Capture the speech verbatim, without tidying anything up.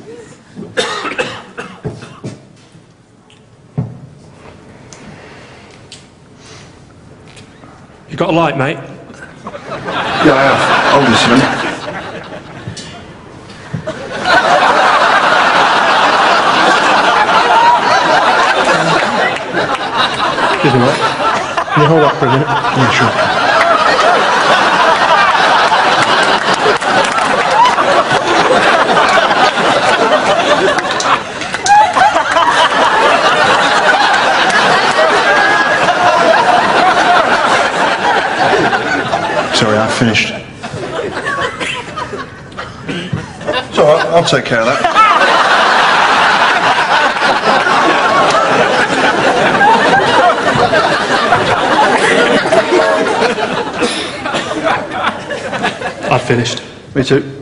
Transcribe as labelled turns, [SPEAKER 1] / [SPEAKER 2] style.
[SPEAKER 1] You got a light, mate?
[SPEAKER 2] Yeah, I have. Hold this a minute.
[SPEAKER 1] Excuse me, mate. Can you hold that for a minute?
[SPEAKER 2] Yeah, sure. Sorry, I've finished. It's all right, I'll take care of that.
[SPEAKER 1] I've finished.
[SPEAKER 2] Me too.